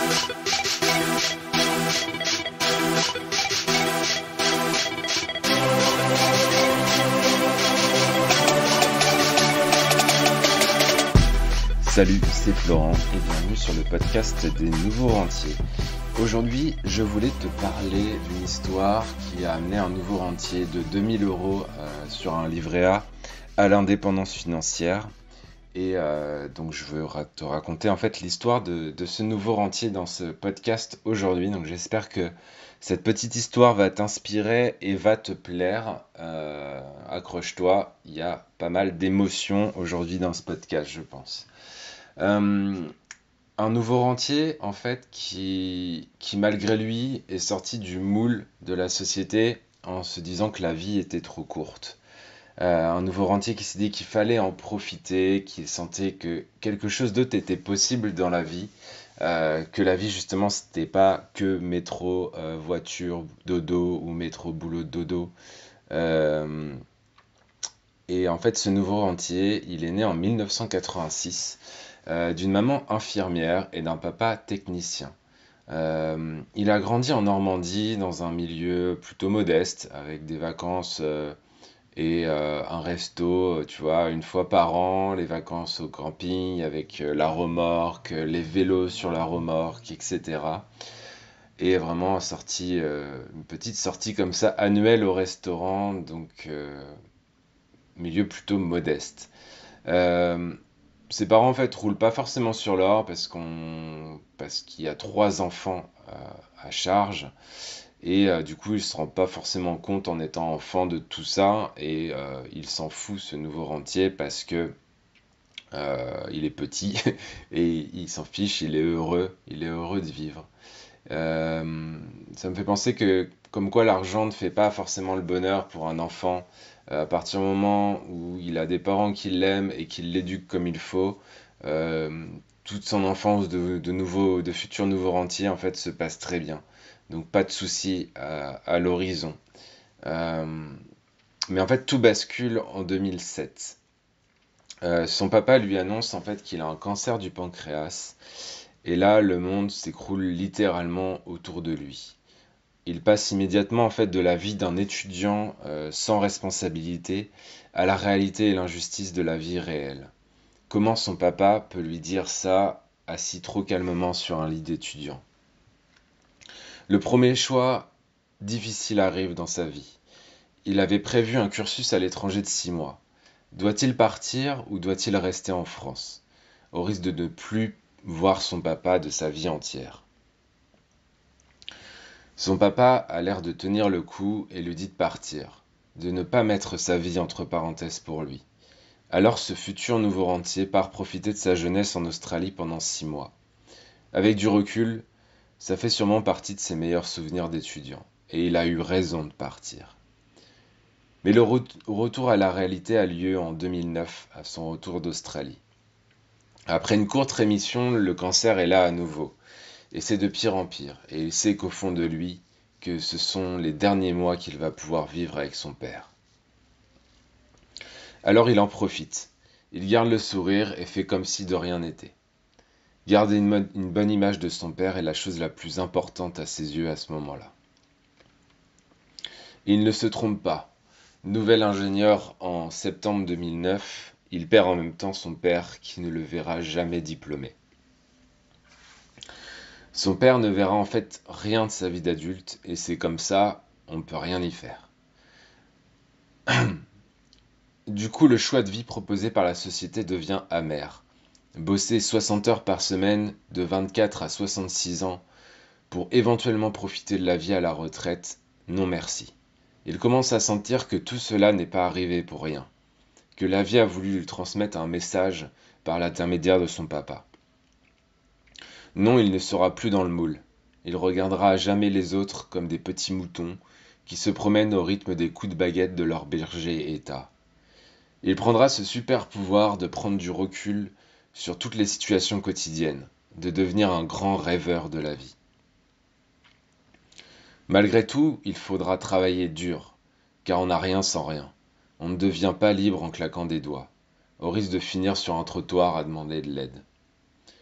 Salut, c'est Florent et bienvenue sur le podcast des nouveaux rentiers. Aujourd'hui, je voulais te parler d'une histoire qui a amené un nouveau rentier de 2000 € sur un livret A à l'indépendance financière. Et donc je veux te raconter en fait l'histoire de ce nouveau rentier dans ce podcast aujourd'hui. Donc j'espère que cette petite histoire va t'inspirer et va te plaire. Accroche-toi, il y a pas mal d'émotions aujourd'hui dans ce podcast, je pense. Un nouveau rentier en fait qui malgré lui est sorti du moule de la société en se disant que la vie était trop courte. Un nouveau rentier qui s'est dit qu'il fallait en profiter, qui sentait que quelque chose d'autre était possible dans la vie, que la vie justement c'était pas que métro, voiture, dodo ou métro, boulot, dodo. Et en fait ce nouveau rentier, il est né en 1986. D'une maman infirmière et d'un papa technicien. Il a grandi en Normandie dans un milieu plutôt modeste, avec des vacances et un resto, tu vois, une fois par an, les vacances au camping avec la remorque, les vélos sur la remorque, etc. Et vraiment une petite sortie comme ça annuelle au restaurant, donc milieu plutôt modeste. Ses parents en fait roulent pas forcément sur l'or parce qu'il y a 3 enfants à charge et du coup il se rend pas forcément compte en étant enfant de tout ça et il s'en fout ce nouveau rentier parce que il est petit et il s'en fiche, il est heureux de vivre. Ça me fait penser que comme quoi l'argent ne fait pas forcément le bonheur pour un enfant. À partir du moment où il a des parents qui l'aiment et qui l'éduquent comme il faut, toute son enfance de futurs nouveaux rentiers en fait se passe très bien. Donc pas de soucis à l'horizon. Mais en fait tout bascule en 2007. Son papa lui annonce en fait qu'il a un cancer du pancréas. Et là, le monde s'écroule littéralement autour de lui. Il passe immédiatement en fait de la vie d'un étudiant sans responsabilité à la réalité et l'injustice de la vie réelle. Comment son papa peut lui dire ça assis trop calmement sur un lit d'étudiant? Le premier choix difficile arrive dans sa vie. Il avait prévu un cursus à l'étranger de 6 mois. Doit-il partir ou doit-il rester en France, au risque de ne plus voir son papa de sa vie entière? Son papa a l'air de tenir le coup et lui dit de partir, de ne pas mettre sa vie entre parenthèses pour lui. Alors ce futur nouveau rentier part profiter de sa jeunesse en Australie pendant 6 mois. Avec du recul, ça fait sûrement partie de ses meilleurs souvenirs d'étudiant, et il a eu raison de partir. Mais le retour à la réalité a lieu en 2009, à son retour d'Australie. Après une courte rémission, le cancer est là à nouveau. Et c'est de pire en pire, et il sait qu'au fond de lui, que ce sont les derniers mois qu'il va pouvoir vivre avec son père. Alors il en profite. Il garde le sourire et fait comme si de rien n'était. Garder une bonne image de son père est la chose la plus importante à ses yeux à ce moment-là. Et il ne se trompe pas. Nouvel ingénieur en septembre 2009, il perd en même temps son père qui ne le verra jamais diplômé. Son père ne verra en fait rien de sa vie d'adulte et c'est comme ça, on ne peut rien y faire. Du coup, le choix de vie proposé par la société devient amer. Bosser 60 heures par semaine de 24 à 66 ans pour éventuellement profiter de la vie à la retraite, non merci. Il commence à sentir que tout cela n'est pas arrivé pour rien, que la vie a voulu lui transmettre un message par l'intermédiaire de son papa. Non, il ne sera plus dans le moule. Il regardera à jamais les autres comme des petits moutons qui se promènent au rythme des coups de baguette de leur berger état. Il prendra ce super pouvoir de prendre du recul sur toutes les situations quotidiennes, de devenir un grand rêveur de la vie. Malgré tout, il faudra travailler dur, car on n'a rien sans rien. On ne devient pas libre en claquant des doigts, au risque de finir sur un trottoir à demander de l'aide.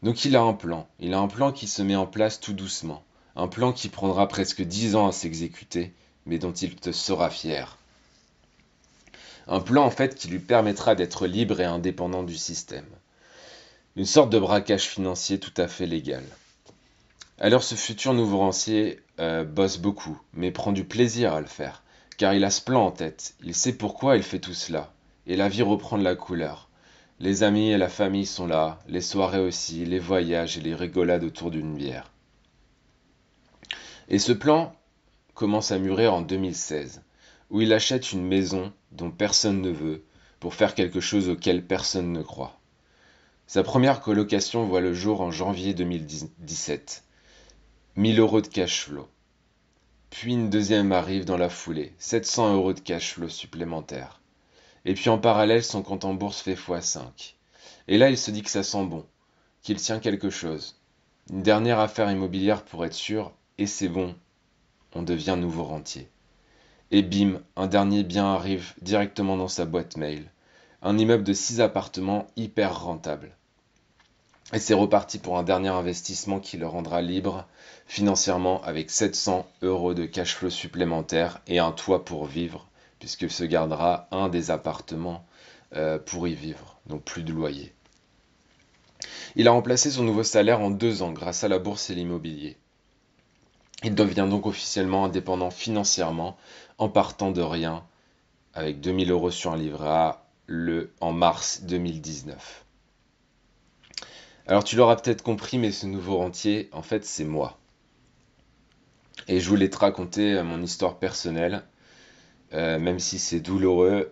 Donc il a un plan qui se met en place tout doucement, un plan qui prendra presque 10 ans à s'exécuter, mais dont il te sera fier. Un plan en fait qui lui permettra d'être libre et indépendant du système. Une sorte de braquage financier tout à fait légal. Alors ce futur nouveau rentier bosse beaucoup, mais prend du plaisir à le faire, car il a ce plan en tête, il sait pourquoi il fait tout cela, et la vie reprend de la couleur. Les amis et la famille sont là, les soirées aussi, les voyages et les rigolades autour d'une bière. Et ce plan commence à mûrir en 2016, où il achète une maison dont personne ne veut, pour faire quelque chose auquel personne ne croit. Sa première colocation voit le jour en janvier 2017. 1 000 € de cash flow. Puis une deuxième arrive dans la foulée, 700 € de cash flow supplémentaires. Et puis en parallèle, son compte en bourse fait x5. Et là, il se dit que ça sent bon, qu'il tient quelque chose. Une dernière affaire immobilière pour être sûr, et c'est bon, on devient nouveau rentier. Et bim, un dernier bien arrive directement dans sa boîte mail. Un immeuble de 6 appartements hyper rentable. Et c'est reparti pour un dernier investissement qui le rendra libre financièrement avec 700 € de cash flow supplémentaires et un toit pour vivre, puisqu'il se gardera un des appartements pour y vivre, donc plus de loyer. Il a remplacé son nouveau salaire en 2 ans grâce à la bourse et l'immobilier. Il devient donc officiellement indépendant financièrement en partant de rien avec 2 000 € sur un livret A en mars 2019. Alors tu l'auras peut-être compris, mais ce nouveau rentier, en fait, c'est moi. Et je voulais te raconter mon histoire personnelle, même si c'est douloureux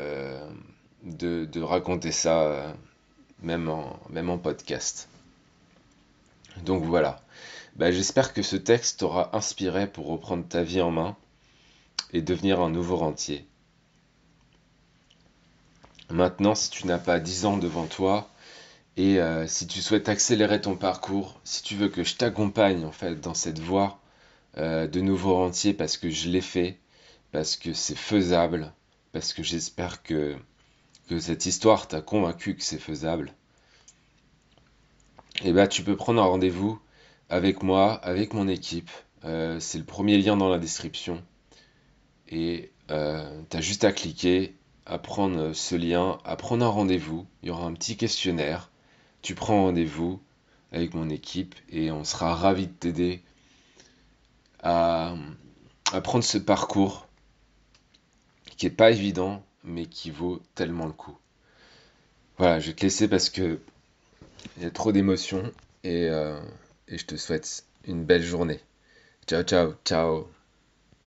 de raconter ça, même en podcast. Donc voilà. J'espère que ce texte t'aura inspiré pour reprendre ta vie en main et devenir un nouveau rentier. Maintenant, si tu n'as pas 10 ans devant toi, et si tu souhaites accélérer ton parcours, si tu veux que je t'accompagne en fait dans cette voie de nouveau rentier parce que je l'ai fait, parce que c'est faisable, parce que j'espère que cette histoire t'a convaincu que c'est faisable, et tu peux prendre un rendez-vous avec moi, avec mon équipe. C'est le premier lien dans la description. Et t'as juste à cliquer, à prendre ce lien, à prendre un rendez-vous. Il y aura un petit questionnaire. Tu prends rendez-vous avec mon équipe et on sera ravis de t'aider à prendre ce parcours qui est pas évident mais qui vaut tellement le coup. Voilà, je vais te laisser parce que il y a trop d'émotions et je te souhaite une belle journée. Ciao, ciao, ciao.